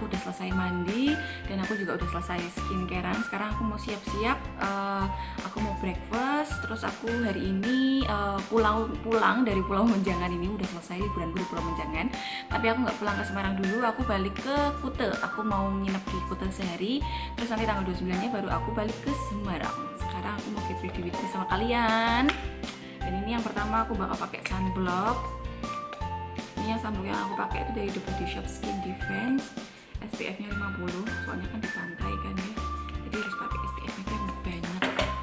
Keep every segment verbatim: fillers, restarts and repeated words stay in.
udah selesai mandi dan aku juga udah selesai skincarean. Sekarang aku mau siap-siap, uh, aku mau breakfast. Terus aku hari ini uh, pulang pulang dari Pulau Menjangan. Ini udah selesai liburan di Pulau Menjangan. Tapi aku nggak pulang ke Semarang dulu, aku balik ke Kuta. Aku mau nginep di Kuta sehari. Terus nanti tanggal dua puluh sembilan nya baru aku balik ke Semarang. Sekarang aku mau get ready with me sama kalian. Dan ini yang pertama aku bakal pakai sunblock. Ini yang sunblock yang aku pakai itu dari The Body Shop Skin Defense, S P F nya lima puluh, soalnya kan di pantai kan ya, jadi harus pakai S P F nya yang banyak.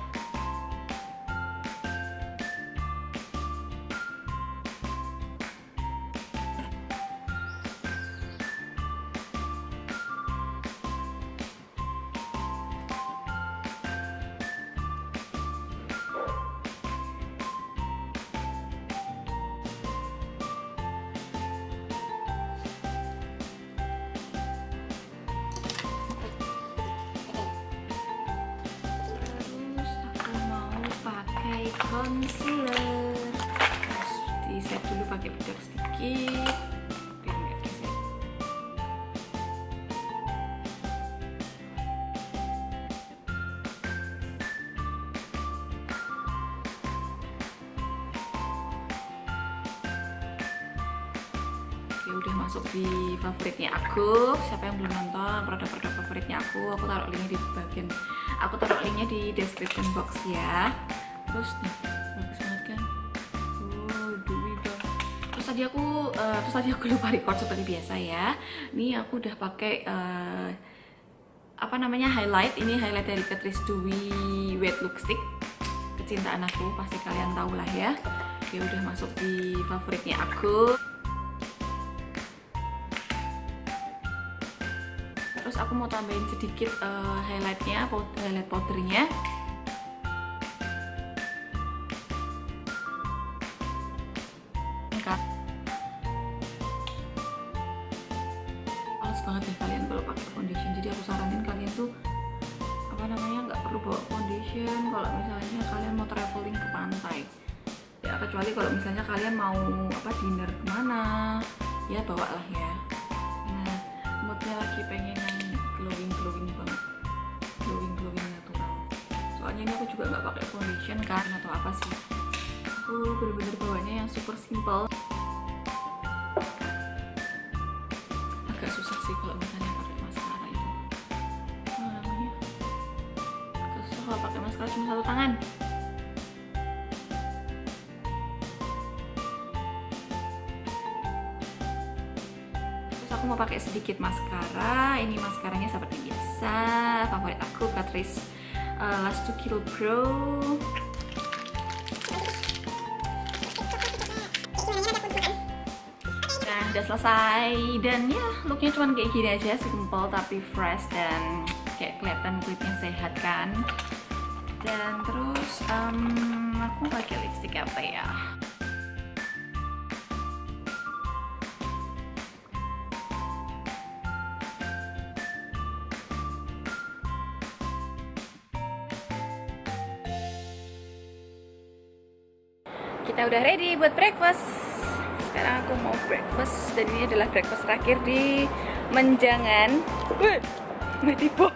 Concealer, terus di set dulu pakai bedak sedikit biar nggak gesek. Ya udah masuk di favoritnya aku. Siapa yang belum nonton produk-produk favoritnya aku, aku taruh linknya di bagian, aku taruh linknya di description box ya. Terus nih, bagus banget kan? Wow, dewy banget. Terus tadi aku, uh, terus tadi aku lupa record seperti biasa ya. Ini aku udah pakai uh, apa namanya highlight. Ini highlight dari Catrice Dewy Wet Look Stick, kecintaan aku, pasti kalian tahu lah ya. Dia udah masuk di favoritnya aku. Terus aku mau tambahin sedikit uh, highlightnya, highlight powdernya. Males banget ya kalian kalau pakai foundation, jadi aku saranin kalian tuh apa namanya nggak perlu bawa foundation kalau misalnya kalian mau traveling ke pantai ya, kecuali kalau misalnya kalian mau apa dinner kemana ya bawalah ya. Nah, moodnya lagi pengen yang glowing glowing banget, glowing glowing natural, soalnya ini aku juga nggak pakai foundation kan atau apa sih, aku bener-bener bawanya yang super simple. Agak susah sih kalau misalnya pakai maskara itu, apa namanya, agak susah kalau pakai maskara cuma satu tangan. Terus aku mau pakai sedikit maskara. Ini maskaranya seperti biasa, favorit aku Catrice uh, Last to Kill Pro. Udah selesai dan ya looknya cuman kayak gini aja, simple tapi fresh dan kayak kelihatan kulitnya sehat kan. Dan terus um, aku pakai lipstick apa ya, kita udah ready buat breakfast. Sekarang aku mau breakfast dan ini adalah breakfast terakhir di Menjangan. Wih, Mbak Tibo.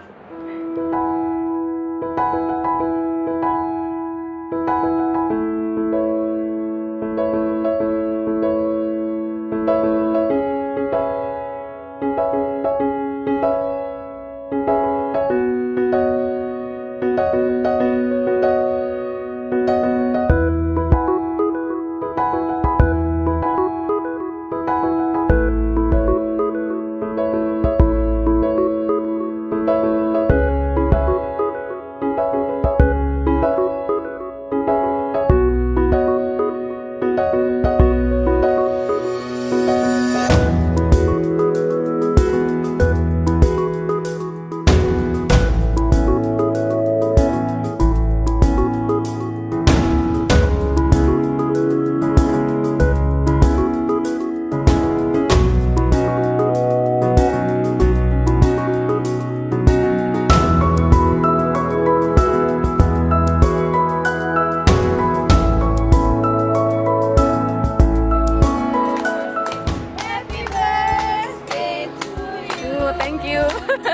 thank you.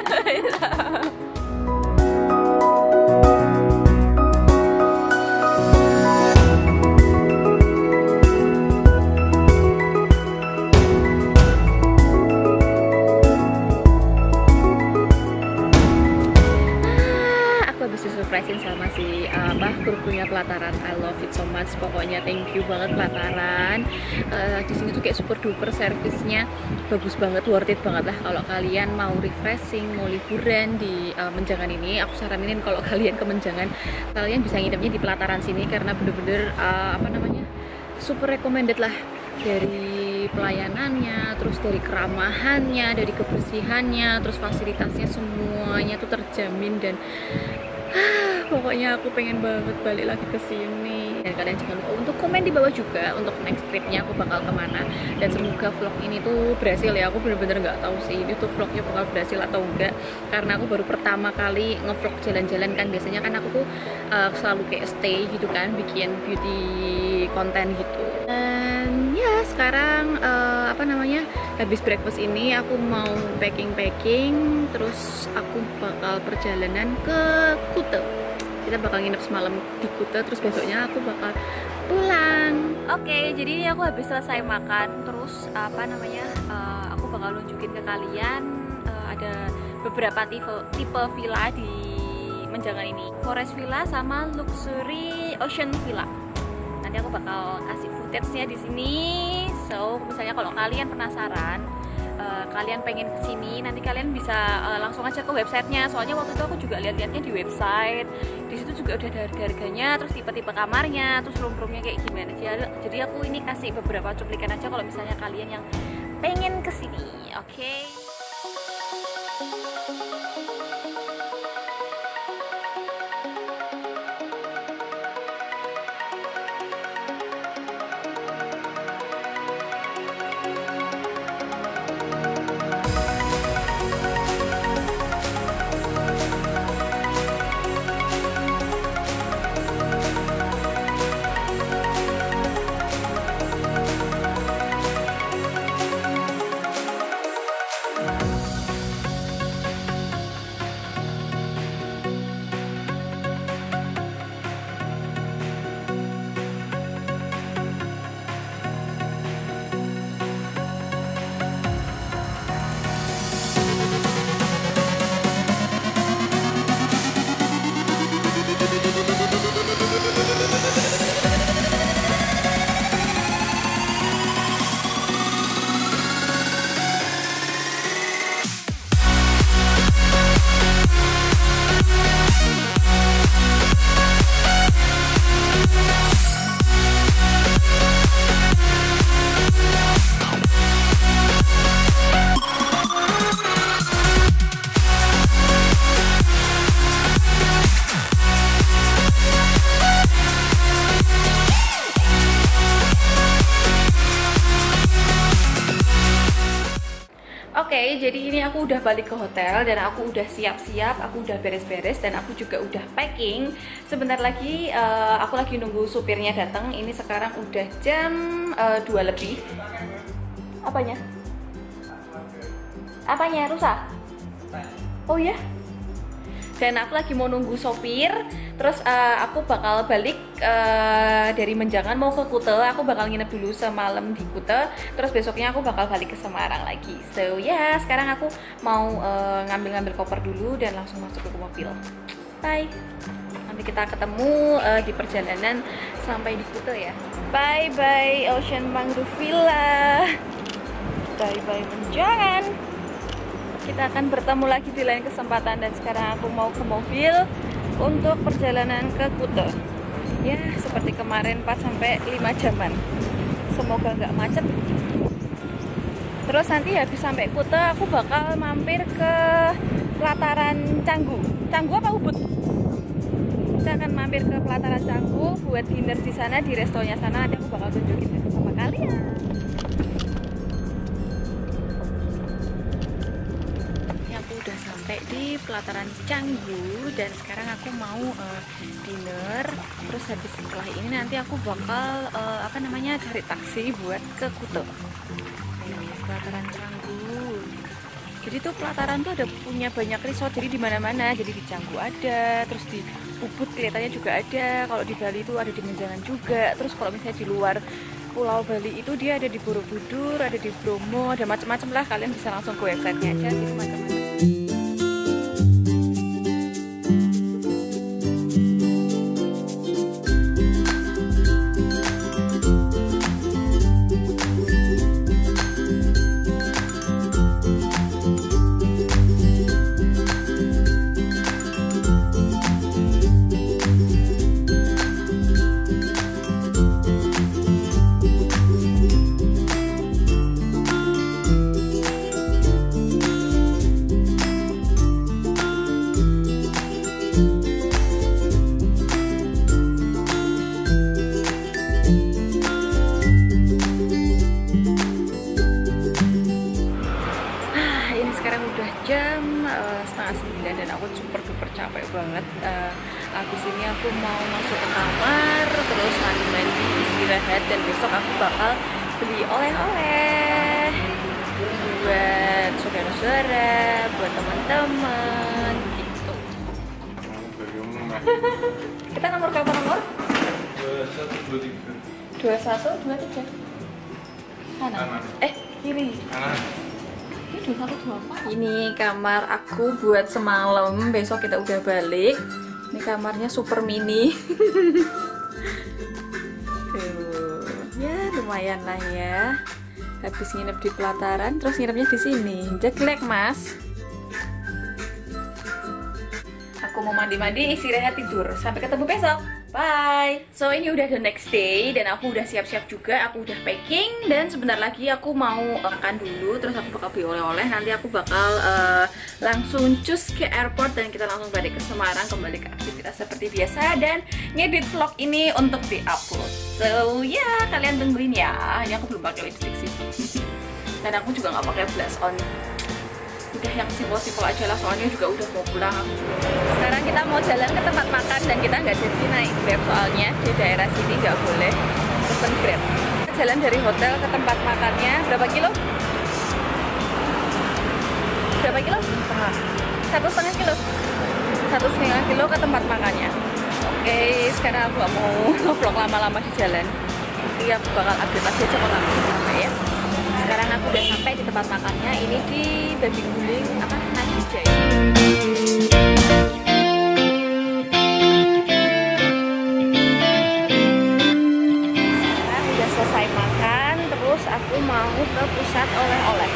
Surprisein sama si uh, apa kru-krunya Pelataran. I love it so much, pokoknya thank you banget Pelataran. Uh, di sini tuh kayak super duper servisnya bagus banget, worth it banget lah kalau kalian mau refreshing, mau liburan di uh, Menjangan ini. Aku saranin kalau kalian ke Menjangan, kalian bisa nginepnya di Pelataran sini karena bener-bener uh, apa namanya super recommended lah, dari pelayanannya, terus dari keramahannya, dari kebersihannya, terus fasilitasnya semuanya tuh terjamin dan pokoknya aku pengen banget balik lagi ke sini. Dan kalian jangan lupa untuk komen di bawah juga untuk next tripnya aku bakal kemana. Dan semoga vlog ini tuh berhasil ya. Aku bener-bener nggak tahu sih ini tuh vlognya bakal berhasil atau enggak, karena aku baru pertama kali ngevlog jalan-jalan kan. Biasanya kan aku tuh uh, selalu kayak stay gitu kan, bikin beauty konten gitu. Dan ya sekarang uh, apa namanya habis breakfast ini aku mau packing-packing, terus aku bakal perjalanan ke Kuta. Kita bakal nginep semalam di Kuta, terus besoknya aku bakal pulang. Oke, okay, jadi ini aku habis selesai makan, terus apa namanya uh, aku bakal nunjukin ke kalian uh, ada beberapa tipe tipe villa di Menjangan ini, Forest Villa sama Luxury Ocean Villa. Nanti aku bakal kasih footage-nya di sini. So, misalnya kalau kalian penasaran, uh, kalian pengen kesini, nanti kalian bisa uh, langsung aja ke websitenya. Soalnya waktu itu aku juga lihat-lihatnya di website. Di situ juga udah ada harga-harganya, terus tipe-tipe kamarnya, terus room-roomnya kayak gimana. Jadi aku ini kasih beberapa cuplikan aja kalau misalnya kalian yang pengen kesini. Oke? Okay? Oke, okay, jadi ini aku udah balik ke hotel dan aku udah siap-siap, aku udah beres-beres dan aku juga udah packing. Sebentar lagi uh, aku lagi nunggu supirnya datang. Ini sekarang udah jam uh, dua lebih. Apanya? Apanya? Rusak? Oh ya? Dan aku lagi mau nunggu sopir. Terus uh, aku bakal balik uh, dari Menjangan mau ke Kuta. Aku bakal nginep dulu semalam di Kuta. Terus besoknya aku bakal balik ke Semarang lagi. So ya, yeah, sekarang aku mau ngambil-ngambil uh, koper dulu dan langsung masuk ke mobil. Bye. Nanti kita ketemu uh, di perjalanan sampai di Kuta ya. Bye bye Ocean Mangrove Villa. Bye bye Menjangan. Kita akan bertemu lagi di lain kesempatan dan sekarang aku mau ke mobil untuk perjalanan ke Kuta. Ya, seperti kemarin empat sampai lima jaman. Semoga nggak macet. Terus nanti habis sampai Kuta aku bakal mampir ke Pelataran Canggu. Canggu apa Ubud? Kita akan mampir ke Pelataran Canggu buat dinner di sana, di restonya sana. Nanti aku bakal tunjukin sama kalian. Udah sampai di Pelataran Canggu dan sekarang aku mau uh, dinner. Terus habis setelah ini nanti aku bakal uh, apa namanya cari taksi buat ke Kuta. Ini Pelataran Canggu. Jadi tuh pelataran tuh ada punya banyak resort, jadi di mana-mana. Jadi di Canggu ada, terus di Ubud kelihatannya juga ada. Kalau di Bali itu ada di Menjangan juga. Terus kalau misalnya di luar Pulau Bali itu dia ada di Borobudur, ada di Bromo, ada macam-macam lah. Kalian bisa langsung ke websitenya aja, gitu macam-macam. Jam uh, setengah sembilan dan aku super duper capek banget. Uh, habis ini aku mau masuk ke kamar, terus mandi-mandi, istirahat, dan besok aku bakal beli oleh-oleh buat saudara-saudara, buat teman-teman gitu. Kita nomor kamar nomor dua satu dua tiga. Kanan. Eh kiri. Kanan. Ini kamar aku buat semalam, besok kita udah balik. Ini kamarnya super mini. Tuh, ya lumayan lah ya. Habis nginep di pelataran, terus nginepnya di sini. Jelek mas. Aku mau mandi-mandi, istirahat, tidur. Sampai ketemu besok. Bye. So ini udah the next day dan aku udah siap-siap juga. Aku udah packing dan sebentar lagi aku mau makan dulu. Terus aku bakal beli oleh-oleh. Nanti aku bakal uh, langsung cus ke airport dan kita langsung balik ke Semarang, kembali ke aktivitas seperti biasa dan ngedit vlog ini untuk di-upload. So ya yeah, kalian tungguin ya. Ini aku belum pakai lipstick sih. Dan aku juga nggak pakai blush on. Udah yang simpel-simpel aja lah, soalnya juga udah mau pulang. Sekarang kita mau jalan ke tempat makan dan kita nggak jadi naik Grab, soalnya di daerah sini nggak boleh pesen Grab. Kita jalan dari hotel ke tempat makannya berapa kilo? Berapa kilo? Satu setengah kilo. Satu setengah kilo ke tempat makannya. Oke, sekarang aku nggak mau vlog lama-lama di jalan. Nanti aku bakal update lagi aja kalau aku sampai ya. Sekarang aku udah sampai di tempat makannya. Ini di Babi Guling apa Nadi Jaya. Sekarang udah selesai makan, terus aku mau ke pusat oleh-oleh.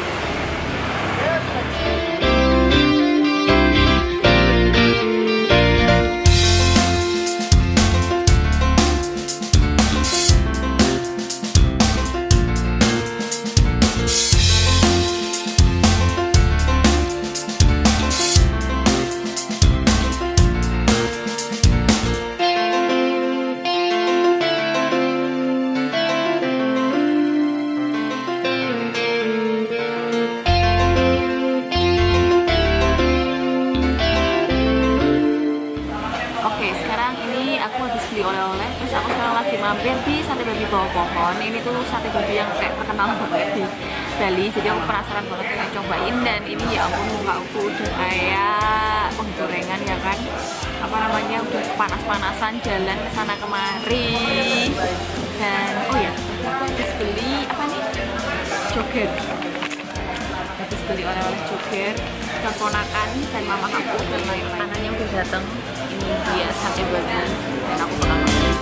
Oleh-oleh, terus aku sekarang lagi mampir di Sate Babi Bawah Pohon. Ini tuh sate babi yang kayak terkenal banget di Bali, jadi aku penasaran banget pengen cobain. Dan ini ya ampun, muka aku udah kayak penggorengan ya kan, apa namanya, udah panas-panasan jalan kesana kemari. Dan oh ya, aku habis beli apa nih, joger, habis beli oleh-oleh joger dan ponakan dan mama aku dan lain-lainnya udah datang. Ini dia sate babi dan aku bakal makan.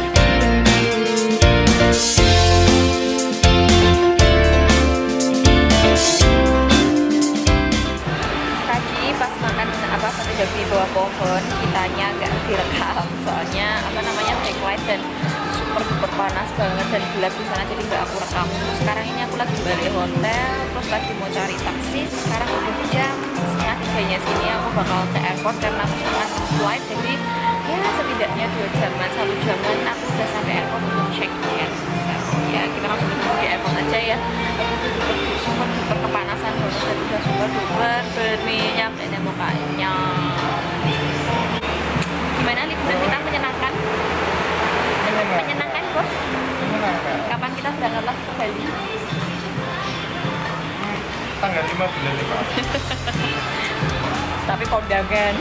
Tadi pas makan apa sate babi bawah pohon, kitanya agak direkam soalnya apa namanya backlight dan super super panas banget dan gelap di sana, jadi nggak aku rekam. Sekarang ini aku lagi balik hotel, terus lagi mau cari taksi. Sekarang udah jam setengah tiganya sini, aku bakal ke airport karena aku setengah flight, jadi ya setidaknya dua jaman, satu jaman aku udah sampai airport untuk check in. So, ya kita langsung ketemu di airport aja ya. Aku tuh super super super kepanasan banget dan udah super super berminyak ini mukanya. Gimana liburan kita, menyenangkan? Menyenangkan bos? Kapan kita berangkat lagi ke Bali? tanggal lima bulan lima. Tapi kondangan.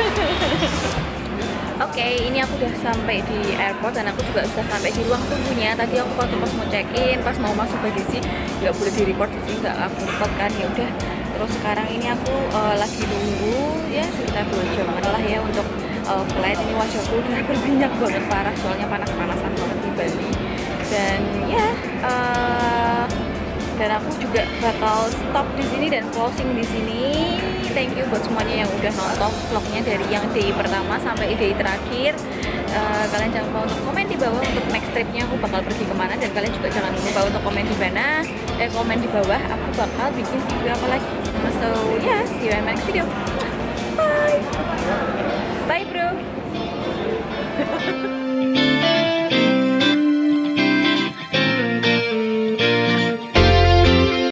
Oke, okay, ini aku udah sampai di airport dan aku juga sudah sampai di ruang tunggunya. Tadi aku waktu pas mau check in, pas mau masuk bagasi nggak boleh di record di sini, nggak aku record kan, ya udah. Terus sekarang ini aku uh, lagi nunggu ya sekitar dua jaman lah ya untuk uh, flight. Ini wajahku udah berminyak banget parah, soalnya panas-panasan banget di Bali. Dan ya, uh, dan aku juga bakal stop di sini dan closing di sini. Thank you buat semuanya yang udah nonton vlognya dari yang day pertama sampai day terakhir. Uh, kalian jangan lupa untuk komen di bawah untuk next tripnya aku bakal pergi kemana, dan kalian juga jangan lupa untuk komen di mana, eh komen di bawah aku bakal bikin video apa lagi. So yeah, see you in my next video.